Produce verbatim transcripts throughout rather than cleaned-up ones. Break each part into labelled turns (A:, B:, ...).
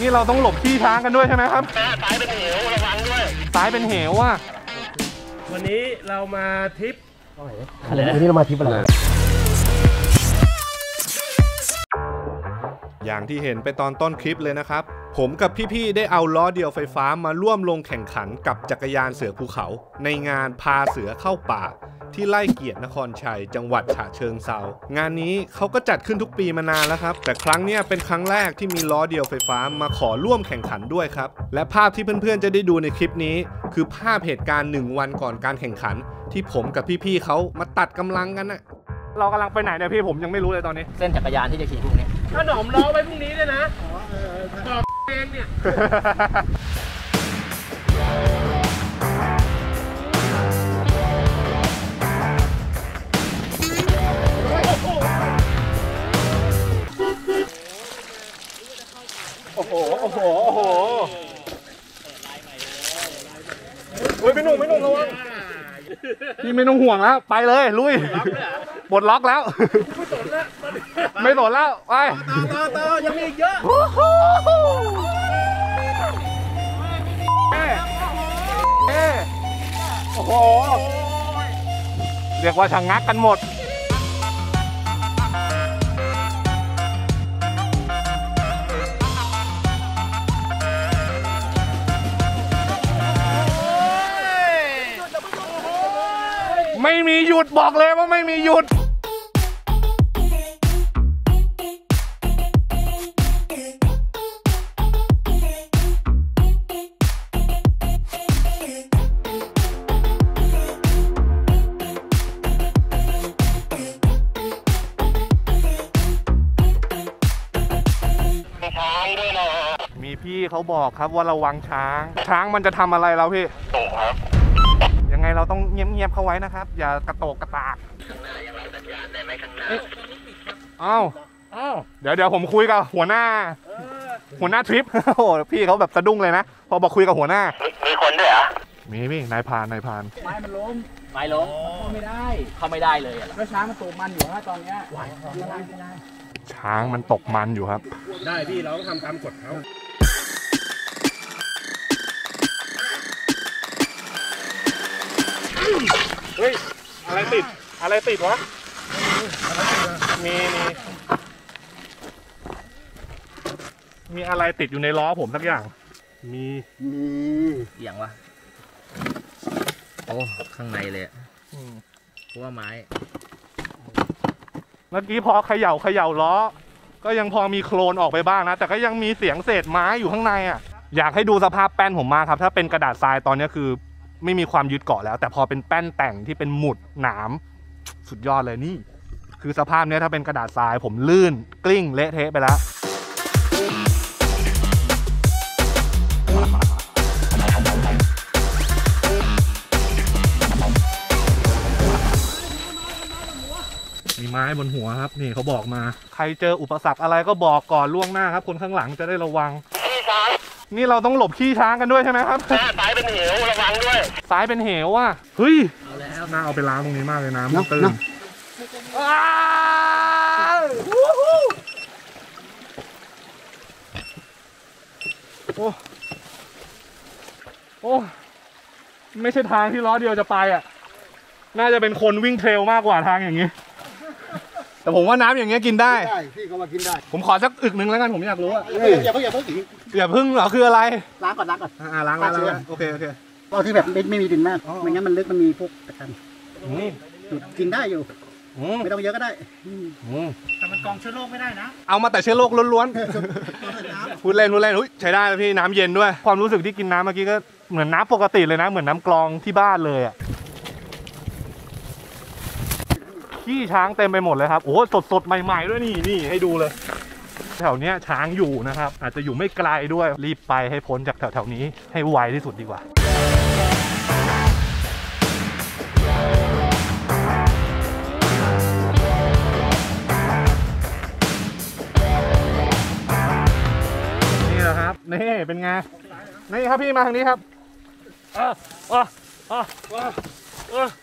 A: นี่เราต้องหลบขี้ช้างกันด้วยใช่ไหมครับ
B: ซ้ายเป็นเหวระวังด้วย
A: ซ้ายเป็นเหวอ่ะ
C: วันนี้เรามาทริป
D: อะไรวันนี้เรามาทริปอะไร
A: อย่างที่เห็นไปตอนต้นคลิปเลยนะครับผมกับพี่ๆได้เอาล้อเดียวไฟฟ้ามาร่วมลงแข่งขันกับจักรยานเสือภูเขาในงานพาเสือเข้าป่าที่ไร่เกียรตินครชัยจังหวัดฉะเชิงเทรางานนี้เขาก็จัดขึ้นทุกปีมานานแล้วครับแต่ครั้งนี้เป็นครั้งแรกที่มีล้อเดียวไฟฟ้ามาขอร่วมแข่งขันด้วยครับและภาพที่เพื่อนๆจะได้ดูในคลิปนี้คือภาพเหตุการณ์หนึ่งวันก่อนการแข่งขันที่ผมกับพี่ๆเขามาตัดกำลังกันน่ะเรากำลังไปไหนเนี่ยพี่ผมยังไม่รู้เลยตอนนี้
D: เส้นจักรยานที่จะขี่พรุ่งนี้
C: ถ้าหนอมล้อไว้พรุ่งนี้ด้วยนะบอกเองเนี่ย
A: โอ้โหโอ้โหโอ้โหเฮ้ยไม่หนุ่มไม่หนุ่มระวังพี่ไม่ต้องห่วงแล้วไปเลยลุยปลดล็อกแล้วไม่สนแล้วไป
C: ต่อต่อยังมีอีกเยอะ
A: โอ้โหเรียกว่าชะงักกันหมดไม่มีหยุดบอกเลยว่าไม่มีหยุดมีพี่เขาบอกครับว่าระวังช้างช้างมันจะทำอะไรเราพี่
B: โตครับ
A: ยังไงเราต้องเงียบๆเข้าไว้นะครับอย่ากระโตกกระตาก
B: ข้างหน้ายังรับสัญญาณได้ไหมข้างหน้า
A: อ้าวอ้าวเดี๋ยวเดี๋ยวผมคุยกับหัวหน้าหัวหน้าทริปโอ้พี่เขาแบบสะดุ้งเลยนะพอบอกคุยกับหัวหน้า
B: มีคนด้วยเหรอ
A: มีพี่นายพานนายพาน
D: ไม้มันล้มไม้ล้มเข้าไม่ได้เข้าไม่ได้เลยแล้วช้างมันตกมันอยู่ฮะตอนนี้ไม่ได้ไม่ได้
A: ช้างมันตกมันอยู่ครับ
C: ได้พี่เราต้องทำตามกฎเขา
A: เฮ้ยอะไรติดอะไรติดวะมีมีมีอะไรติดอยู่ในล้อผมสักอย่างมี
D: มีอย่างวะโอ้ข้างในเลยเพราะว่าไม้
A: เมื่อกี้พอเขย่าเขย่าล้อก็ยังพอมีโคลนออกไปบ้างนะแต่ก็ยังมีเสียงเศษไม้อยู่ข้างในอ่ะอยากให้ดูสภาพแป้นผมมากครับถ้าเป็นกระดาษทรายตอนนี้คือไม่มีความยึดเกาะแล้วแต่พอเป็นแป้นแต่งที่เป็นหมุดหนามสุดยอดเลยนี่คือสภาพนี้ถ้าเป็นกระดาษทรายผมลื่นกลิ้งเละเทะไปแล้วมีไม้บนหัวครับนี่เขาบอกมาใครเจออุปสรรคอะไรก็บอกก่อนล่วงหน้าครับคนข้างหลังจะได้ระวังนี่เราต้องหลบขี้ช้างกันด้วยใช่ไหมครับ
B: ซ้ายเป็นเหวระวังด้วย
A: ซ้ายเป็นเหวอ่ะเฮ้ยน่าเอาไปล้างตรงนี้มากเลยน้ำมันตื้นโอ้โอ้ไม่ใช่ทางที่ล้อเดียวจะไปอ่ะน่าจะเป็นคนวิ่งเทรลมากกว่าทางอย่างนี้แต่ผมว่าน้ำอย่างเงี้ยกินได้
D: พี่เขามากินได้
A: ผมขอสักอึกนึงแล้วกันผมอยากรู้อ่ะ
D: อย่าเพิ่งอย่าเพิ่ง
A: อย่าเพิ่งเหรอคืออะไร
D: ล้างก่อนล้างก่อน
A: อ่าล้างล้างล้างโอเคโอเค
D: เอาที่แบบไม่ไม่มีดินมากไม่งั้นมันลึกมันมีพวกตะกันกินได้อยู่ไม่ต้องเยอะก็ได้แต่มันกองเชื้อโรคไม่ได้นะ
A: เอามาแต่เชื้อโรคล้วนๆพูดเล่นพูดเล่นใช้ได้เลยพี่น้ำเย็นด้วยความรู้สึกที่กินน้ำเมื่อกี้ก็เหมือนน้ำปกติเลยนะเหมือนน้ำกรองที่บ้านเลยอ่ะขี้ช้างเต็มไปหมดเลยครับโอ้สดสดใหม่ๆด้วยนี่นี่ให้ดูเลยแถวเนี้ยช้างอยู่นะครับอาจจะอยู่ไม่ไกลด้วยรีบไปให้พ้นจากแถวๆนี้ให้ไวที่สุดดีกว่านี่แหละครับนี่เป็นไงนี่ครับพี่มาทางนี้ครับอ่ะอ่ะอ่ะอ่ะ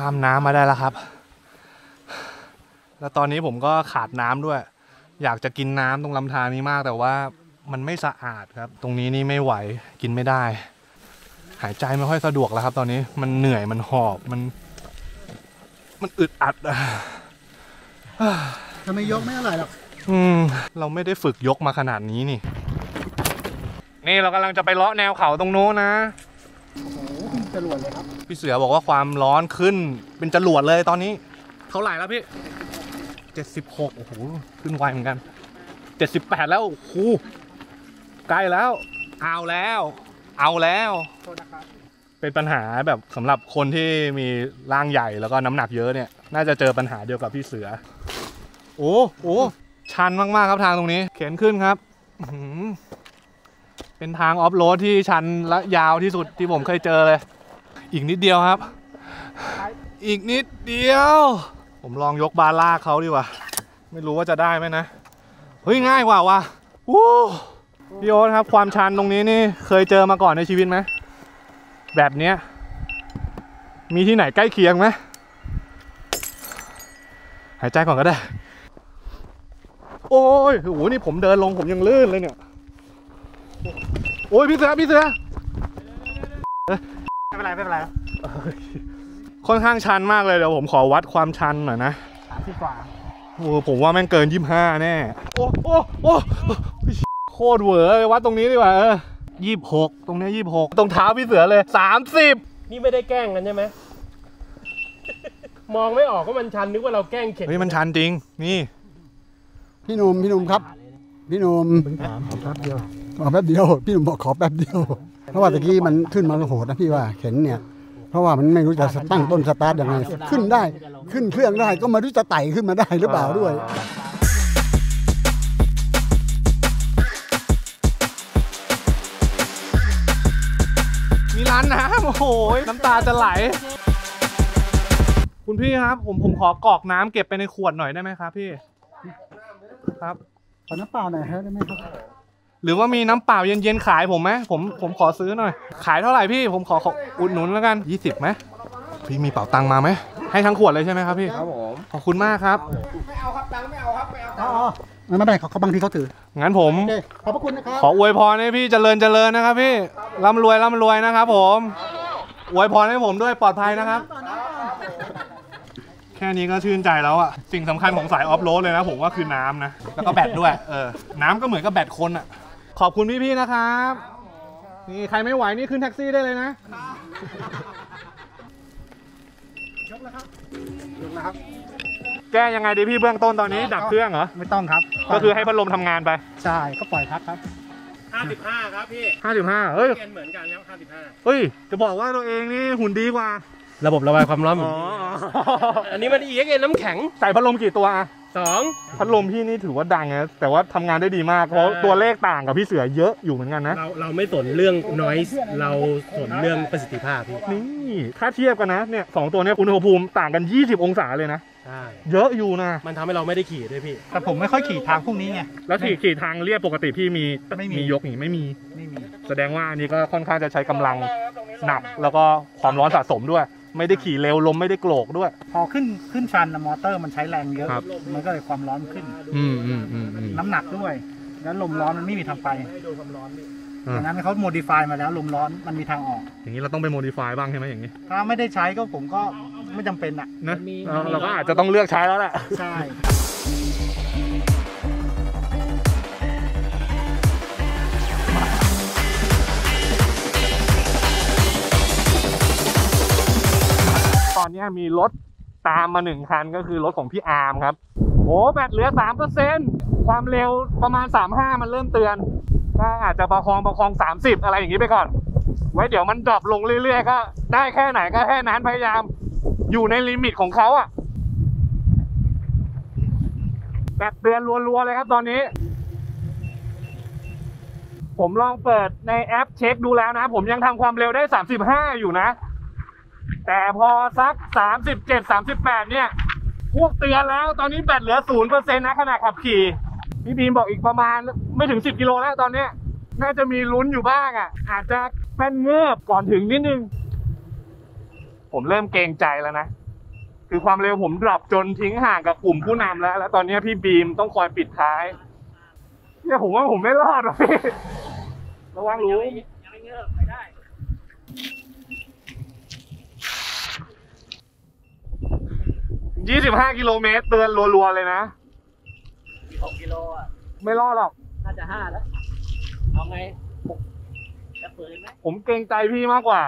A: ข้ามน้ำมาได้แล้วครับแล้วตอนนี้ผมก็ขาดน้ำด้วยอยากจะกินน้ำตรงลำธารนี้มากแต่ว่ามันไม่สะอาดครับตรงนี้นี่ไม่ไหวกินไม่ได้หายใจไม่ค่อยสะดวกแล้วครับตอนนี้มันเหนื่อยมันหอบมันมันอึดอัดอะ
D: ทำไมยกไม่อร่อยหรอก
A: อืมเราไม่ได้ฝึกยกมาขนาดนี้นี่นี่เรากำลังจะไปเลาะแนวเขาตรงโน้นนะ
D: โอ้โหจรวดเลยครับ
A: พี่เสือบอกว่าความร้อนขึ้นเป็นจรวดเลยตอนนี้เท่าไหร่แล้วพี่เจ็ดสิบหกโอ้โหขึ้นไวเหมือนกันเจ็ดสิบแปดแล้วโอ้โหใกล้แล้วเอาแล้วเอาแล้วเป็นปัญหาแบบสำหรับคนที่มีร่างใหญ่แล้วก็น้ำหนักเยอะเนี่ยน่าจะเจอปัญหาเดียวกับพี่เสือโอ้โหชันมากๆครับทางตรงนี้เข็นขึ้นครับเป็นทางออฟโรดที่ชันและยาวที่สุดที่ผมเคยเจอเลยอีกนิดเดียวครับอีกนิดเดียวผมลองยกบาร์ลากเขาดีกว่าไม่รู้ว่าจะได้ไหมนะเฮ้ยง่ายกว่าว่ะวู้พี่โอ๊ตครับความชันตรงนี้นี่เคยเจอมาก่อนในชีวิตไหมแบบเนี้ยมีที่ไหนใกล้เคียงไหมหายใจก่อนก็ได้โอ้ยโอ้โหนี่ผมเดินลงผมยังลื่นเลยเนี่ยโอ้ยพี่เสือพี่เสือ
D: ไม่เป็นไรไม่เป็นไร
A: ค่อนข้างชันมากเลยเดี๋ยวผมขอวัดความชันหน่อยนะ
D: สามสิบกว่า
A: โอ้ผมว่าแม่งเกินยี่สิบห้าแน่โอ้โอ้โอ้โคตรเวอร์เลยวัดตรงนี้ดีกว่าเออยี่สิบหกตรงนี้ยี่สิบหกตรงเท้าพี่เสือเลยสามสิบ
C: นี่ไม่ได้แกล้งกันใช่ไหมมองไม่ออกว่ามันชันนึกว่าเราแกล้งเข็น
A: เฮ้ยมันชันจริงนี่
D: พี่หนุ่มพี่หนุ่มครับพี่หนุ่มถามขอแป๊บเดียวขอแป๊บเดียวพี่หนุ่มบอกขอแป๊บเดียวเพราะว่าตะกี้มันขึ้นมาโหดนะพี่ว่าเข็นเนี่ยเพราะว่ามันไม่รู้จะตั้งต้นสตาร์ทยังไงขึ้นได้ขึ้นเครื่องได้ก็มารู้จะไต่ขึ้นมาได้หรือเปล่าด้วย
A: มีร้านน้ำโอ้โหน้ำตาจะไหลคุณพี่ครับผมผมขอกรอกน้ำเก็บไปในขวดหน่อยได้ไหมครับพี่ครับ
D: ขอน้ำเปล่าหน่อยได้ไหมครับ
A: หรือว่ามีน้ำเปล่าเย็นๆขายผมไหมผมผมขอซื้อหน่อยขายเท่าไหร่พี่ผมขออุดหนุนแล้วกันยี่สิบไหมพี่มีเป๋าตังค์มาไหมให้ทั้งขวดเลยใช่ไหมครับพี่ครับผมขอบคุณมากครับ
C: ไม่เอาครับตังค์ไม่เอาครับไม่เอา
D: อ๋อไม่เป็นไรเขาบางทีเขาถือ
A: งั้นผม
D: ขอบพระคุณนะครับ
A: ขออวยพรให้พี่เจริญเจริญนะครับพี่ร่ำรวยร่ำรวยนะครับผมอวยพรให้ผมด้วยปลอดภัยนะครับแค่นี้ก็ชื่นใจแล้วอะสิ่งสำคัญของสายออฟโรดเลยนะผมว่าคือน้ำนะแล้วก็แบตด้วยเออน้ำก็เหมือนกับแบตคนอะขอบคุณพี่ๆนะครับนี่ใครไม่ไหวนี่ขึ้นแท็กซี่ได้เลยนะ
D: ยกแล้วครับยกแล้วครับ
A: แก้ยังไงดีพี่เบื้องต้นตอนนี้ดับเครื่องเหรอ
D: ไม่ต้องครับ
A: ก็คือให้พัดลมทำงานไป
D: ใช่ก็ปล่อยพักครับ
C: ห้าสิบห้าครับพี่
A: ห้าสิบห้าเฮ้ย
C: เหมือนกันครับห้าสิบห้า
A: เฮ้ยจะบอกว่าตัวเองนี่หุ่นดีกว่า
C: ระบบระบายความร้อนอันนี้มันอีกเองน้ำแข็ง
A: ใส่พัดลมกี่ตัว
C: สอง
A: พัดลมพี่นี่ถือว่าดังนะแต่ว่าทำงานได้ดีมากเพราะตัวเลขต่างกับพี่เสือเยอะอยู่เหมือนกันนะ
C: เราเราไม่สนเรื่อง noise เราสนเรื่องประสิทธิภาพพี่
A: นี่ถ้าเทียบกันนะเนี่ยสองตัวนี้อุณหภูมิต่างกันยี่สิบองศาเลยนะ
C: ใช่
A: เยอะอยู่นะ
C: มันทำให้เราไม่ได้ขี่ด้วยพี่
D: แต่ผมไม่ค่อยขี่ทางพวกนี้ไง
A: แล้วขี่ขี่ทางเรียบปกติพี่มีมียกอย่างไม่มี
D: ไม่มี
A: แสดงว่าอันนี้ก็ค่อนข้างจะใช้กำลังหนักแล้วก็ความร้อนสะสมด้วยไม่ได้ขี่เร็วลมไม่ได้โกรกด้วย
D: พอขึ้นขึ้นชันมอเตอร์มันใช้แรงเยอะมันก็เลยความร้อนขึ้น
A: อืมอืมอืม
D: น้ำหนักด้วยแล้วลมร้อนมันไม่มีทางไปดังนั้นเขาโมดิฟายมาแล้วลมร้อนมันมีทางออก
A: อย่างนี้เราต้องไปโมดิฟายบ้างใช่ไหมอย่างนี้
D: ถ้าไม่ได้ใช้ก็ผมก็ไม่จำเป็นอ่ะ
A: นะเราก็อาจจะต้องเลือกใช้แล้วแหละ
D: ใช่
A: ตอนนี้มีรถตามมาหนึ่งคันก็คือรถของพี่อาร์มครับโอ้แบตเหลือ สามเปอร์เซ็นต์ ความเร็วประมาณสามสิบห้ามันเริ่มเตือนก็อาจจะประคองประคองสามสิบอะไรอย่างนี้ไปก่อนไว้เดี๋ยวมันดรอปลงเรื่อยๆก็ได้แค่ไหนก็แค่นั้นพยายามอยู่ในลิมิตของเขาอะแบตเตือนรัวๆเลยครับตอนนี้ผมลองเปิดในแอปเช็คดูแล้วนะผมยังทำความเร็วได้สามสิบห้าอยู่นะแต่พอสักสามสิบเจ็ด สามสิบแปดเนี่ยพวกเตือนแล้วตอนนี้แบตเหลือ ศูนย์เปอร์เซ็นต์ นะขณะขับขี่พี่บีมบอกอีกประมาณไม่ถึงสิบกิโลแล้วตอนนี้น่าจะมีลุ้นอยู่บ้างอ่ะอาจจะแป้นเงือบก่อนถึงนิดนึงผมเริ่มเกรงใจแล้วนะ
C: คือความเร็วผมดรอปจนทิ้งห่างกับกลุ่มผู้นำแล้ว แล้วตอนนี้พี่บีมต้องคอยปิดท้ายเนี่ยผมว่าผมไม่รอดหรอกพี่ระวังรู้ยังไม่เงือบไปได้ยี่สิบห้ากิโลเมตรเตือนรัวๆเลยนะ
B: หกกิโลอ่ะ
C: ไม่รอดหรอก
B: น่าจะห้าแล้วเอาไงจะเปิดไหม
C: ผมเกรงใจพี่มากกว่า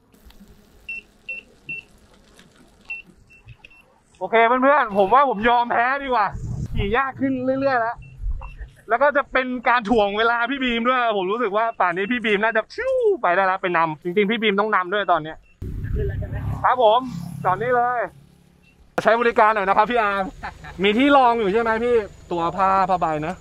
C: โอเคเพื่อนๆผมว่าผมยอมแพ้ดีกว่าขี่ยากขึ้นเรื่อยๆแล้วแล้วก็จะเป็นการถ่วงเวลาพี่บีมด้วยผมรู้สึกว่าป่านนี้พี่บีมน่าจะชิวไปได้แล้วไปนำจริงๆพี่บีมต้องนำด้วยตอนนี้ครับผมตอนนี้เลยใช้บริการหน่อยนะครับพี่อาร์มมีที่รองอยู่ใช่ไหมพี่ตัวผ้าผ้าใบนะ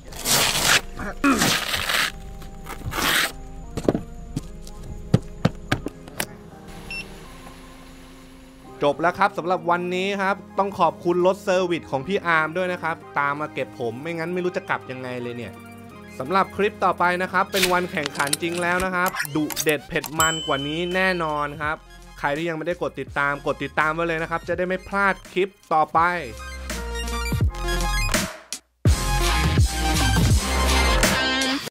A: จบแล้วครับสำหรับวันนี้ครับต้องขอบคุณรถเซอร์วิสของพี่อาร์มด้วยนะครับตามมาเก็บผมไม่งั้นไม่รู้จะกลับยังไงเลยเนี่ยสำหรับคลิปต่อไปนะครับเป็นวันแข่งขันจริงแล้วนะครับดุเด็ดเผ็ดมันกว่านี้แน่นอนครับใครที่ยังไม่ได้กดติดตามกดติดตามไว้เลยนะครับจะได้ไม่พลาดคลิปต่อไป